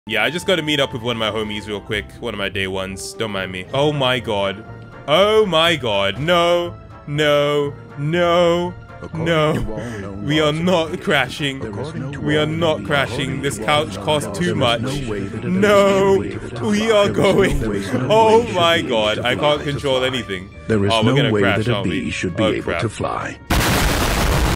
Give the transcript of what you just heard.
Yeah, I just gotta meet up with one of my homies real quick. One of my day ones. Don't mind me. Oh my god. Oh my god. No. No. No. No. We are not crashing. We are not crashing. This couch costs too much. No. We are going. Oh my god. I can't control anything. There is we're no gonna way crash, that a aren't we? bee should be able to fly.